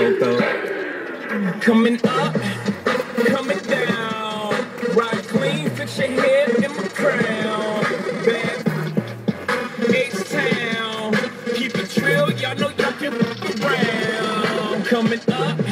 Coming up, coming down. Ride clean, fix your hair in my crown. Back, H-Town. Keep it trill, y'all know y'all can fuck around. Coming up,